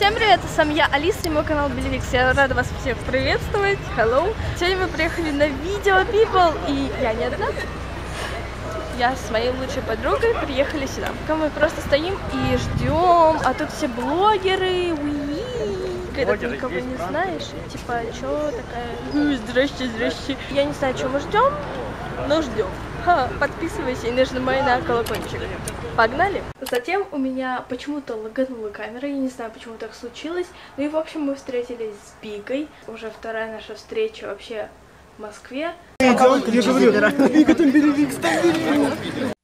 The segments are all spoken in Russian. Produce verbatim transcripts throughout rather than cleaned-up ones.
Всем привет, с вами я, Алиса, и мой канал Белевикс. Я рада вас всех приветствовать. Hello. Сегодня мы приехали на видео People, и я не одна. Я с моей лучшей подругой приехали сюда. Пока мы просто стоим и ждем, а тут все блогеры, уи. Когда ты никого не знаешь, типа, чё такая, здрасте, здрасте. Я не знаю, чего мы ждем, но ждем. Ха, подписывайся и нажимай на колокольчик. Погнали! Затем у меня почему-то лаганула камера, я не знаю, почему так случилось. Ну и в общем мы встретились с Бигой. Уже вторая наша встреча вообще в Москве. Я говорю, Бига там Белевикс, там Белевикс.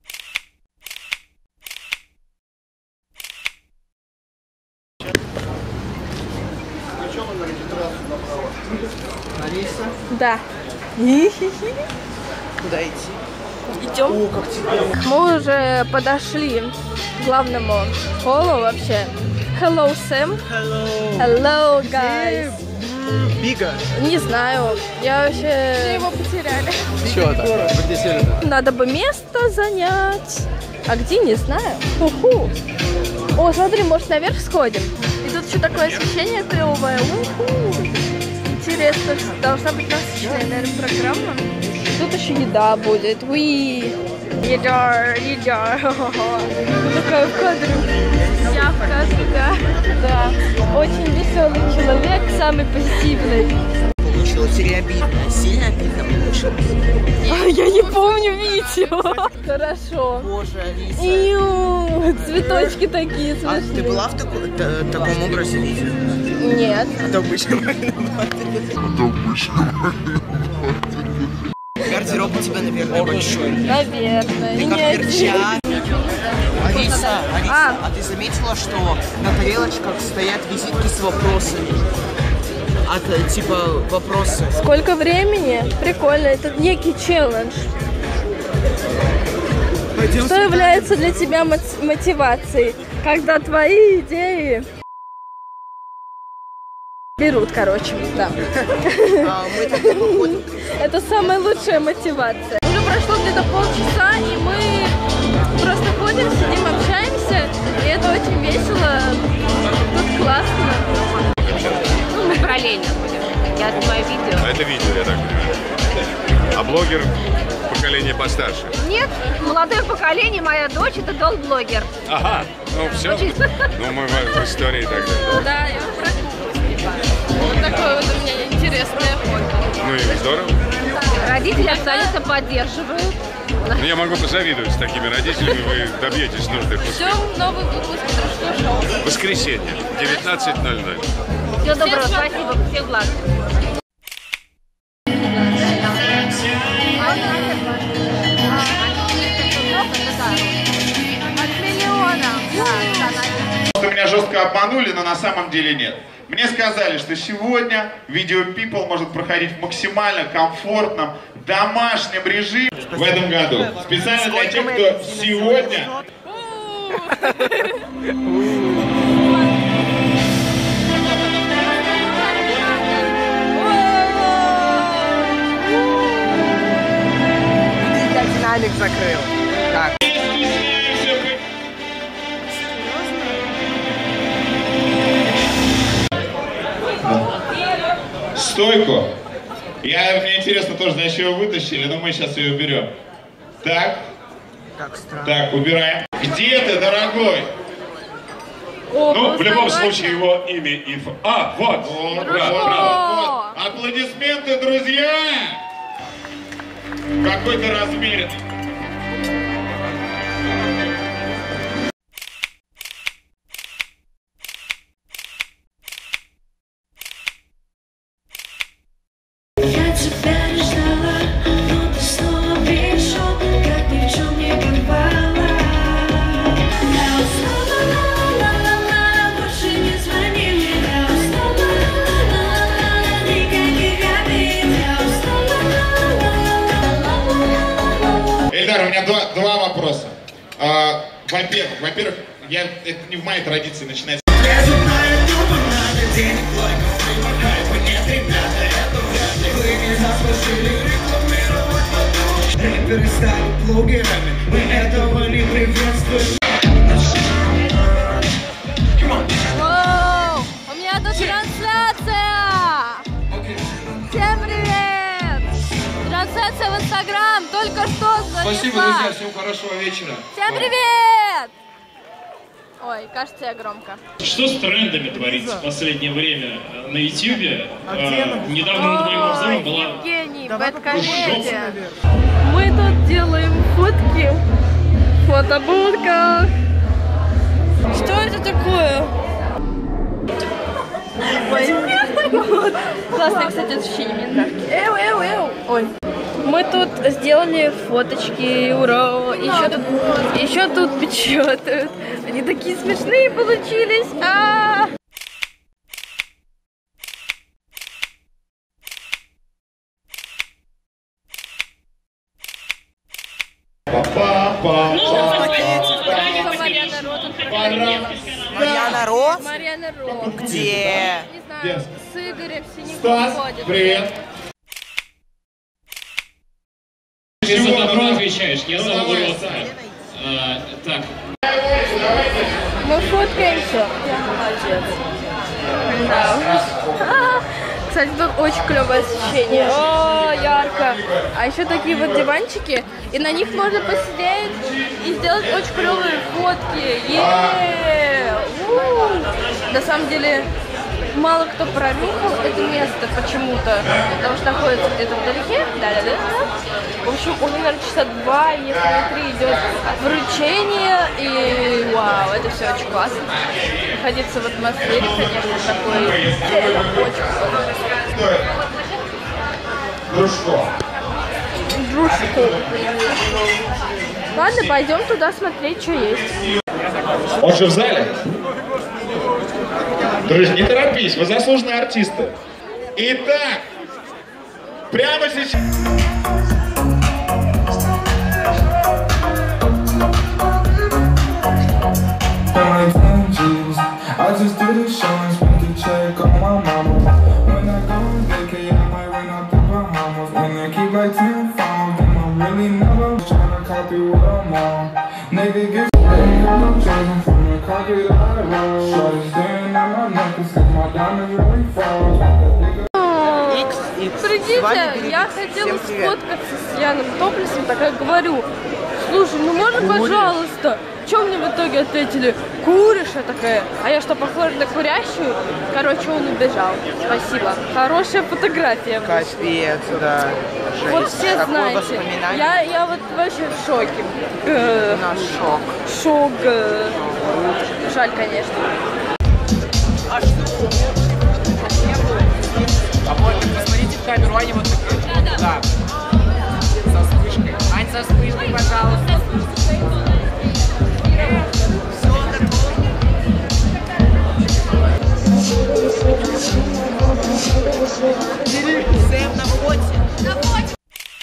Алиса? Да. Куда идти? Идем. О, как тепло. Мы уже подошли к главному холлу вообще. Hello, Сэм. Hello. Hello, guys. Бига. Не знаю. Я вообще... Все его потеряли. Чего так? Где сели-то? Надо бы место занять. А где, не знаю. Уху. О, смотри, может, наверх сходим? И тут еще такое освещение клевое. Уху. Интересно, должна быть насыщенная, наверное, программа. Тут еще еда будет. Уи. Еда, еда. Такая в кадре. Я в кадре, да. Да. Очень веселый человек, самый позитивный. Получилось или обидно? Сильно обидно получилось? Я не помню видео. Хорошо. Боже, Алиса. Иу, цветочки такие А смешные. ты была в тако- та- таком образе видео? Нет. А то обычно. Гардероб у тебя, наверное, большой. Наверное. Ты И как не один. перчатка. Алиса, Алиса, А. а ты заметила, что на тарелочках стоят визитки с вопросами? От, э, типа, вопросы. Сколько времени? Прикольно. Это некий челлендж. Пойдем Что является для тебя мо- мотивацией? Когда твои идеи берут, короче, да. А, мы тогда походим. Это самая лучшая мотивация. Уже прошло где-то полчаса, и мы просто ходим, сидим, общаемся, и это очень весело. Тут классно. Ну, мы параллельно будем. Я снимаю видео. А это видео, я так понимаю. А блогер поколение постарше. Нет, молодое поколение, моя дочь, это дол-блогер. Ага, ну все. Ну мы в, в истории тогда. Да, я прогулку снимаю. Вот такое вот у меня интересное хобби. Ну и здорово. Родители абсолютно поддерживают. Ну, я могу позавидовать с такими родителями, вы добьетесь нужных успехов. Ждем новый выпуск «Дружко шоу». Воскресенье, девятнадцать ноль ноль. Всего доброго, спасибо, всех благ. Меня жестко обманули, но на самом деле нет. Мне сказали, что сегодня видео People может проходить в максимально комфортном домашнем режиме в этом году. Специально для тех, кто сегодня... Я динамик закрыл. Так. Стойку. Я, мне интересно тоже, зачем ее вытащили, но мы сейчас ее уберем. Так. Как странно. Так, убираем. Где ты, дорогой? Ну, в любом случае, его имя и... ф- А, вот! Вот, Браво, вот, браво. вот. Аплодисменты, друзья! Какой ты размеренный. Я тебя не ждала, но ты снова пришел, как ни в чем не бывало. Я устала, ла-ла-ла, больше не звони мне. Я устала, ла-ла-ла, никаких обид. Я устала, ла-ла-ла. Эльдар, у меня два, два вопроса. А, во-первых, во-первых, я, это не в моей традиции начинать. Рэперы стали блогерами, мы этого не приветствуем. Воу! только что занесла. Спасибо, друзья, всем хорошего вечера. Всем привет! Ой, кажется, я громко. Что с трендами творится в последнее время на ютубе? А, недавно над моим обзором была... Евгений, бэдкомедия. Мы тут делаем фотки. Фотобудка. Что это такое? Ой. Классное, кстати, освещение миндалки. Эу, эу, эу. Ой. Мы тут сделали фоточки, ура! Еще тут, еще тут печатают. Они такие смешные получились. А -а -а! Марьяна Ро? Марьяна Ро. Где? Не знаю, с Игорем Синяком Стас, ходит. привет. Ты за добро отвечаешь, я за уродство. А, так. Мы фоткаемся. Молодец. Да. Кстати, тут очень клевое освещение. О, ярко. А еще такие вот диванчики, и на них можно посидеть и сделать очень клевые фотки. Е-е-е! На самом деле, мало кто пронюхал это место почему-то, потому что находится где-то вдалеке. Да-да-да. В общем, уже, наверное, часа два, если не три, идет вручение, и вау, это все очень классно. Находиться в атмосфере, конечно, такой очень классно. Дружко. Дружко. Ладно, пойдем туда смотреть, что есть. Он же в зале? Друзья, не торопись, вы заслуженные артисты. Итак, прямо сейчас... I just did a show and spent a check on my mama. When I go on vacay, I might run out the Bahamas. And I keep like ten phones, and I'm really never trying to copy what I'm on. Nigga gets ready, I'm chosen from the copy that I wrote. Shorty staring at my necklace, cause my diamonds really fall. Прикиньте, я хотела сфоткаться с Яном Топлесом, такая говорю, слушай, ну можно, пожалуйста? Что мне в итоге ответили? Куришь? Я такая, а я что, похожа на курящую? Короче, он убежал. Спасибо. Хорошая фотография. Капец, да. Жесть. Вот все такое знаете. Я, я вот вообще в шоке. У нас шок. Шок. Жаль, конечно. А что? А вот, посмотрите в камеру, они вот такие. Да, да. Со вспышкой. Ань, со вспышкой, пожалуйста. Все готово. Сэм на фоте. На фоте.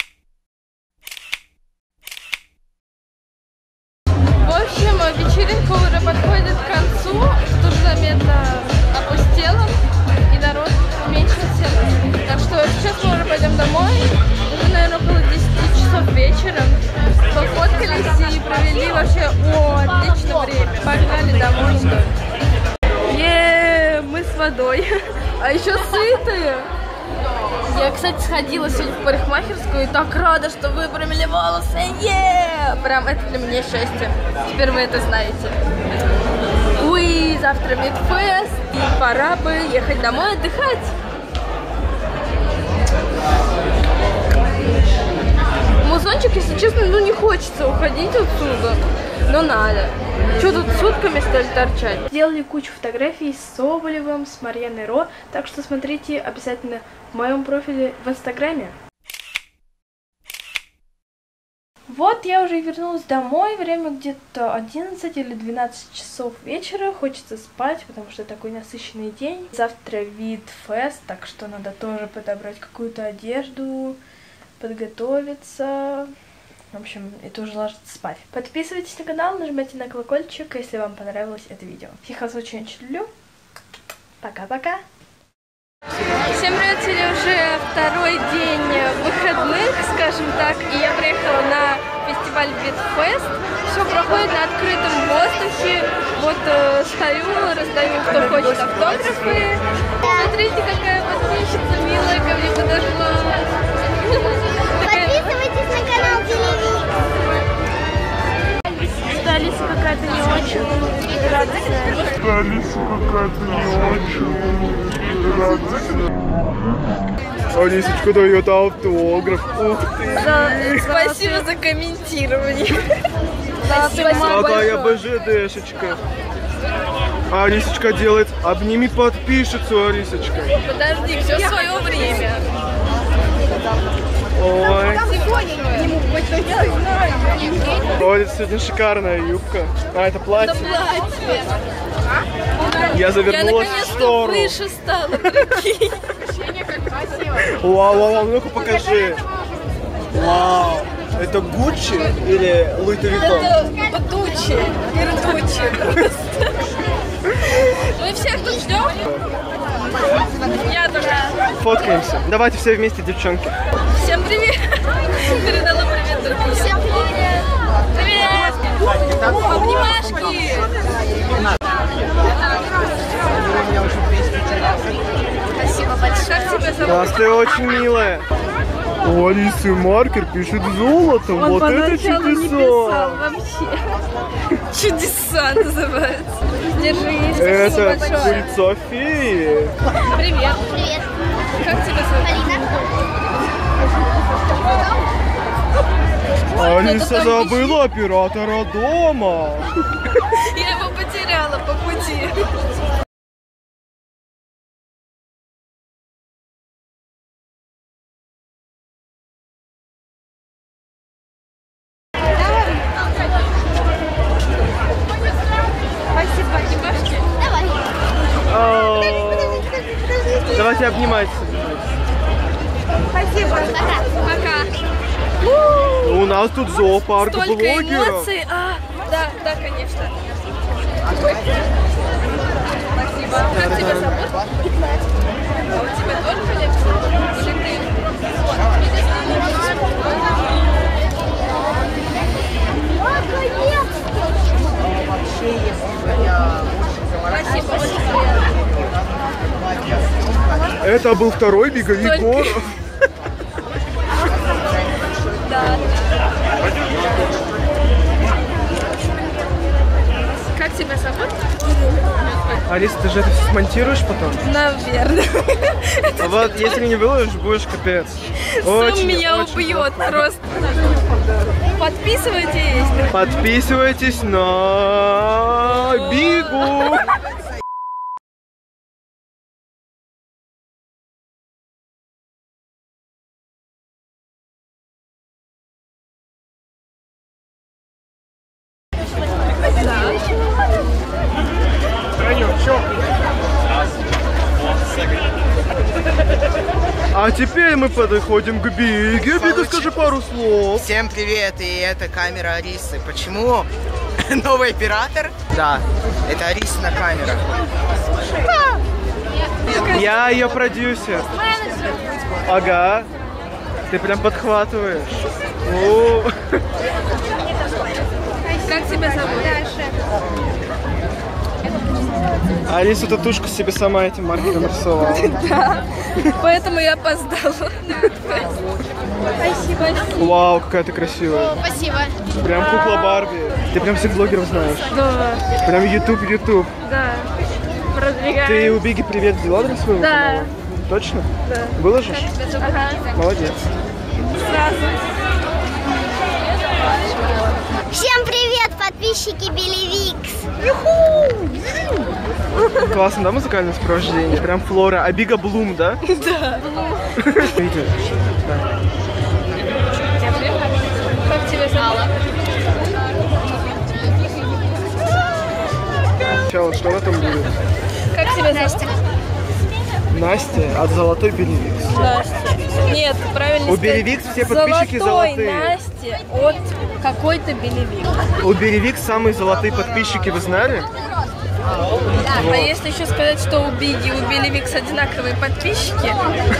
В общем, вечеринка уже подходит к концу. Тут заметно опустело, и народ уменьшился. Так что сейчас мы уже пойдем домой. Уже, наверное, около десяти часов вечера. Пофоткались и провели вообще о, отличное время. Погнали домой, что ли. Еее, мы с водой. А еще сытые. Я, кстати, сходила сегодня в парикмахерскую и так рада, что выпрямили волосы. Еее! Прям это для меня счастье. Теперь вы это знаете. Уи, завтра Мидфест, и пора бы ехать домой отдыхать. Музончик, если честно, ну не хочется уходить отсюда, но надо. Что тут сутками, что ли, торчать? Сделали кучу фотографий с Соболевым, с Марьяной Ро, так что смотрите обязательно в моем профиле в Инстаграме. Вот я уже вернулась домой, время где-то одиннадцать или двенадцать часов вечера, хочется спать, потому что такой насыщенный день. Завтра Видфест, так что надо тоже подобрать какую-то одежду, подготовиться, в общем, и тоже ложиться спать. Подписывайтесь на канал, нажимайте на колокольчик, если вам понравилось это видео. Всех вас очень-очень люблю, пока-пока! Всем привет, сегодня уже второй день выходных, скажем так, и я приехала на фестиваль Видфест. Все проходит на открытом воздухе. Вот э, стою, раздаю, кто хочет, автографы. Смотрите, какая подписчица милая ко мне подошла. Подписывайтесь на канал Алиса какая-то не очень. Алисочка дает автограф. Ух ты. Да, спасибо за комментирование. Какая БЖДшечка. Алисочка делает. Обними подписчицу, Алисочка. Подожди, все в свое время. Ой. Ой, это сегодня шикарная юбка. А, это платье. Это платье. Я завернулась в штору. Я наконец-то выше стала, прикинь. Вау, вау, вау, ну-ка покажи. Вау. Это Гуччи или Луи Виттон? Это Дуччи. Ирдуччи просто. Мы всех тут ждем. Я тоже. Фоткаемся. Давайте все вместе, девчонки. Всем привет. Передала привет другим. Всем привет. Привет. Обнимашки. Спасибо большое. Как тебя зовут? Класс, ты очень милая. У Алисы маркер пишет золотом. Он вот это чудеса. не писал вообще. Чудеса называется. Держи, спасибо Это большое. пыльца феи. Привет. Привет. Как тебя зовут? Полина. Алиса забыла оператора дома. Я его потеряла по пути. Давайте обниматься. Спасибо. Пока. У нас тут зоопарк Столько блогеров. эмоций. А, да, да, конечно. Спасибо. Как тебя зовут? А у тебя тоже коллекция? Или ты? Спасибо. Это был второй Бига Егор. Да. Как тебя зовут? Алиса, ты же это все смонтируешь потом? Наверное. А вот если не выложишь, будешь капец. Сон Очень, меня очень убьет плохо. просто. Подписывайтесь. Подписывайтесь на Бигу. А теперь мы подходим к Биге. Бига, скажи пару слов. Всем привет, и это камера Алисы. Почему новый оператор? Да, это Алисина камера. Я ее продюсер. Ага. Ты прям подхватываешь. О. Как тебя зовут? Алиса татушку себе сама этим маркером рисовала. Да. Поэтому я опоздала. Спасибо. Вау, какая ты красивая. Спасибо. Прям кукла Барби. Ты прям всех блогеров знаешь. Да. Прям Ютуб, Ютуб. Да. Продвигаем. Ты у Биги привет взяла для своего Да. канала? Точно? Да. Выложишь? Ага. Молодец. Сразу. Всем привет, подписчики Белевикс! Классно, да, музыкальное сопровождение? Прям Флора. А Бига Блум, да? Да. Видите? Как тебя зовут? Сначала, что в этом будет? Как тебя зовут? Настя от Золотой Белевикс. Настя. Нет, правильно У сказать. Белевикс все подписчики Золотой золотые. Насте от какой-то Белевикс. У Белевикс самые золотые подписчики, вы знали? А если еще сказать, что у Биги и у Белевикс одинаковые подписчики?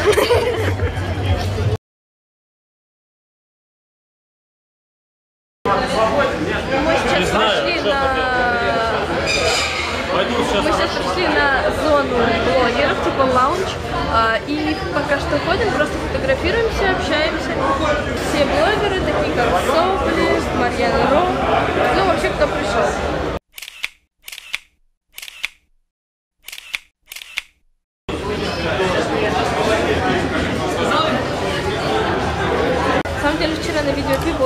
Мы сейчас пошли на... Мы сейчас пришли на зону блогеров, типа лаунж, а, и пока что ходим, просто фотографируемся, общаемся. Все блогеры, такие как Сопли, Марьяна Ро, ну вообще кто пришел.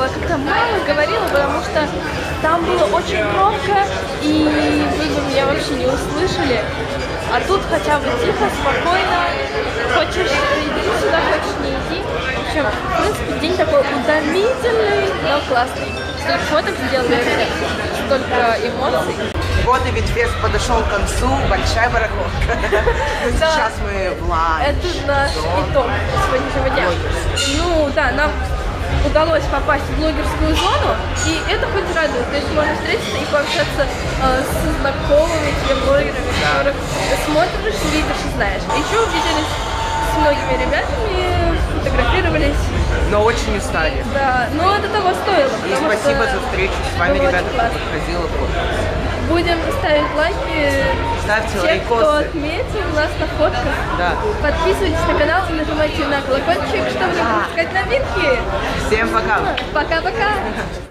было как-то мало говорила, потому что там было очень громко, и вы бы меня вообще не услышали. А тут хотя бы тихо, спокойно. Хочешь иди сюда, хочешь не иди. В общем, в принципе, день такой утомительный, но классный. Столько фоток сделали, столько эмоций. Вот и Витфест подошел к концу, большая барахолка. Сейчас мы в лайв. Это наш итог сегодняшнего дня. Ну да, нам удалось попасть в блогерскую зону, и это хоть радует. То есть можно встретиться и пообщаться э, с знакомыми тебе блогерами, которых ты смотришь, видишь и знаешь. Еще увиделись с многими ребятами, фотографировались. Но очень устали. Да, но это того стоило. И спасибо за встречу с вами, ребята, кто подходила. Будем ставить лайки. Ставьте те, лайкосы. кто отметил нас на фотках. Да. Подписывайтесь на канал и нажимайте на колокольчик, чтобы не пропускать новинки. Всем пока. Пока-пока.